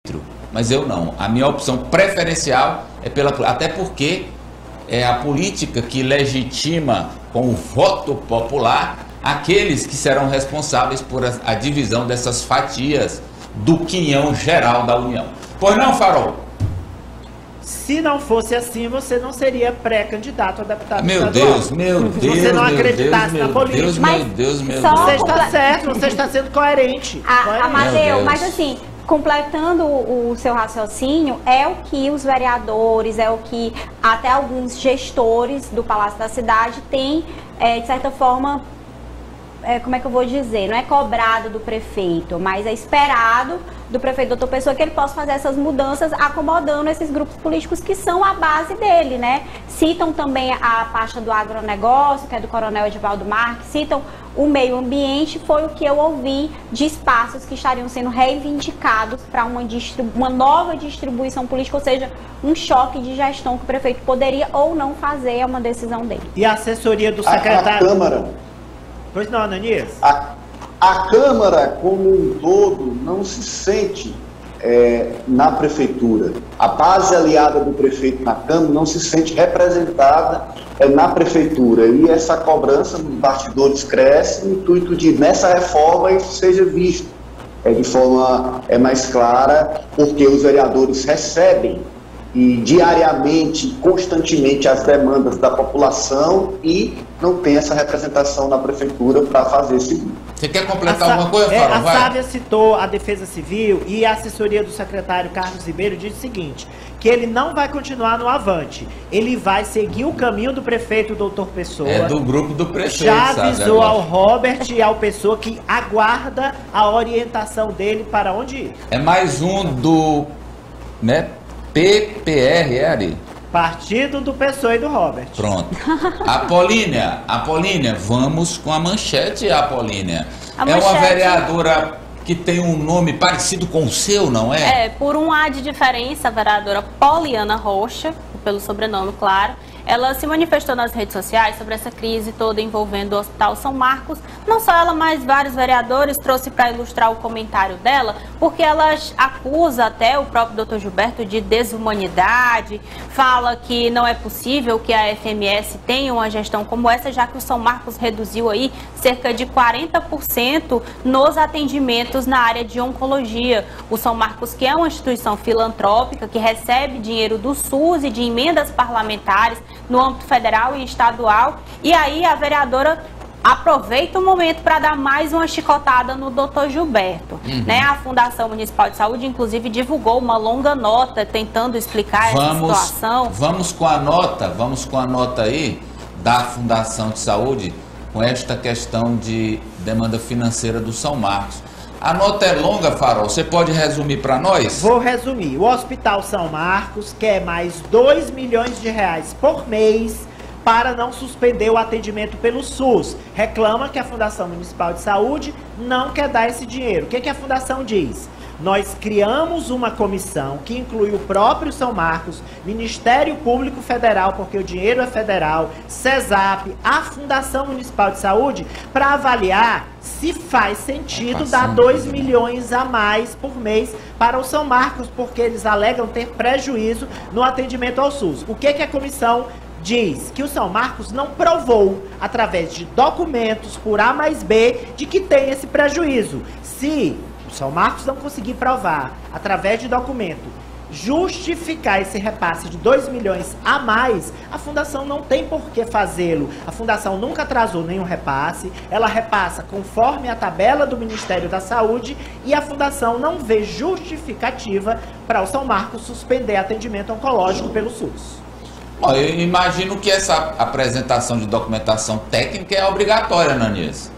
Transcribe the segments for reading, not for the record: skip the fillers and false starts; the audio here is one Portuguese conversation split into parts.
Mas eu não. A minha opção preferencial é pela... Até porque é a política que legitima com o voto popular aqueles que serão responsáveis por a divisão dessas fatias do quinhão geral da União. Pois não, Farol? Se não fosse assim, você não seria pré-candidato a deputado estadual. Meu Deus, se você não acreditasse na política. Meu Deus. Você está certo, você está sendo coerente. Amadeu, mas assim, completando o seu raciocínio, é o que os vereadores, é o que até alguns gestores do Palácio da Cidade têm, de certa forma, como é que eu vou dizer, não é cobrado do prefeito, mas é esperado do prefeito Doutor Pessoa que ele possa fazer essas mudanças acomodando esses grupos políticos que são a base dele, né? Citam também a pasta do agronegócio, que é do Coronel Edivaldo Marques, citam o meio ambiente, foi o que eu ouvi de espaços que estariam sendo reivindicados para uma nova distribuição política, ou seja, um choque de gestão que o prefeito poderia ou não fazer, é uma decisão dele. E a assessoria do secretário... A Câmara... Pois não, Ananias? A Câmara, como um todo, não se sente na Prefeitura. A base aliada do prefeito na Câmara não se sente representada na Prefeitura. E essa cobrança dos bastidores cresce no intuito de, nessa reforma, isso seja visto de forma mais clara, porque os vereadores recebem diariamente, constantemente, as demandas da população e não tem essa representação na Prefeitura para fazer esse grupo. Você quer completar alguma coisa, Farol? A Sávia citou a Defesa Civil e a assessoria do secretário Carlos Ribeiro diz o seguinte, que ele não vai continuar no Avante, ele vai seguir o caminho do prefeito Doutor Pessoa. É do grupo do prefeito, já avisou ao Robert e ao Pessoa que aguarda a orientação dele para onde ir. É mais um do... né? PPR, Ari? Partido do Pessoa e do Robert. Pronto. Apolínia, vamos com a manchete, Apolínia. Uma vereadora que tem um nome parecido com o seu, não é? Por um A de diferença, a vereadora Poliana Rocha, pelo sobrenome, claro. Ela se manifestou nas redes sociais sobre essa crise toda envolvendo o Hospital São Marcos. Não só ela, mas vários vereadores trouxe para ilustrar o comentário dela, porque ela acusa até o próprio Dr. Gilberto de desumanidade, fala que não é possível que a FMS tenha uma gestão como essa, já que o São Marcos reduziu aí cerca de 40% nos atendimentos na área de oncologia. O São Marcos, que é uma instituição filantrópica, que recebe dinheiro do SUS e de emendas parlamentares, no âmbito federal e estadual, e aí a vereadora aproveita o momento para dar mais uma chicotada no Dr. Gilberto. Né? A Fundação Municipal de Saúde, inclusive, divulgou uma longa nota tentando explicar essa situação. Vamos com a nota aí da Fundação de Saúde com esta questão de demanda financeira do São Marcos. A nota é longa, Farol, você pode resumir para nós? Vou resumir. O Hospital São Marcos quer mais 2 milhões de reais por mês para não suspender o atendimento pelo SUS. Reclama que a Fundação Municipal de Saúde não quer dar esse dinheiro. O que a Fundação diz? Nós criamos uma comissão que inclui o próprio São Marcos, Ministério Público Federal, porque o dinheiro é federal, CESAP, a Fundação Municipal de Saúde, para avaliar se faz sentido dar 2 milhões a mais por mês para o São Marcos, porque eles alegam ter prejuízo no atendimento ao SUS. O que a comissão diz? Que o São Marcos não provou, através de documentos por A mais B, de que tem esse prejuízo. Se o São Marcos não conseguir provar, através de documento, justificar esse repasse de 2 milhões a mais, a Fundação não tem por que fazê-lo. A Fundação nunca atrasou nenhum repasse, ela repassa conforme a tabela do Ministério da Saúde e a Fundação não vê justificativa para o São Marcos suspender atendimento oncológico pelo SUS. Bom, eu imagino que essa apresentação de documentação técnica é obrigatória, Ananias.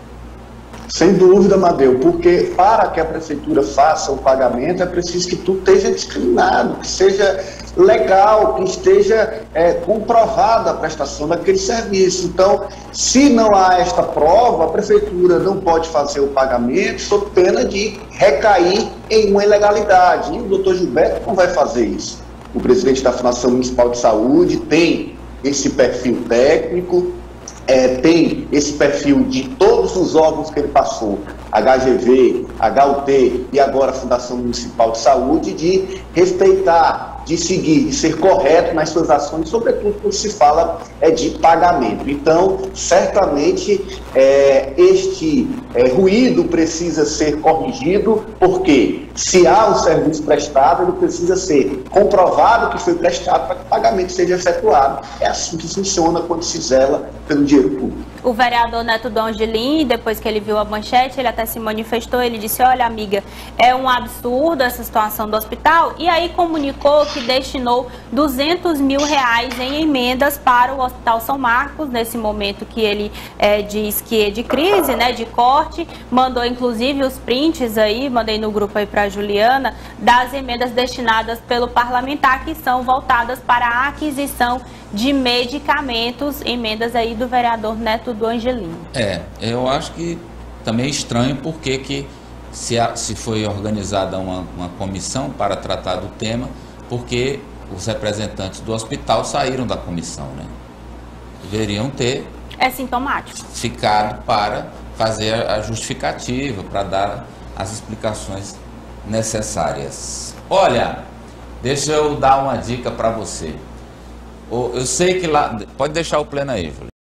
Sem dúvida, Amadeu, porque para que a Prefeitura faça o pagamento é preciso que tudo esteja discriminado, que seja legal, que esteja comprovada a prestação daquele serviço. Então, se não há esta prova, a Prefeitura não pode fazer o pagamento sob pena de recair em uma ilegalidade. E o doutor Gilberto não vai fazer isso. O presidente da Fundação Municipal de Saúde tem esse perfil técnico, tem esse perfil de todos os órgãos que ele passou, HGV, HUT e agora a Fundação Municipal de Saúde, de respeitar, de seguir, de ser correto nas suas ações, sobretudo quando se fala de pagamento. Então, certamente, este ruído precisa ser corrigido, porque se há um serviço prestado, ele precisa ser comprovado que foi prestado para que o pagamento seja efetuado. É assim que funciona quando se zela pelo dinheiro público. O vereador Neto do Angelim, depois que ele viu a manchete, ele até se manifestou, ele disse: olha, amiga, é um absurdo essa situação do hospital, e aí comunicou que destinou R$200 mil em emendas para o Hospital São Marcos, nesse momento que ele diz que é de crise, né, de corte, mandou inclusive os prints aí, mandei no grupo aí para a Juliana, das emendas destinadas pelo parlamentar, que são voltadas para a aquisição de medicamentos, emendas aí do vereador Neto do Angelim. Eu acho que também é estranho porque que se foi organizada uma comissão para tratar do tema, porque os representantes do hospital saíram da comissão, né? Deveriam ter sintomático ficado para fazer a justificativa, para dar as explicações necessárias. Olha, deixa eu dar uma dica para você. Eu sei que lá... Pode deixar o pleno aí, Júlio.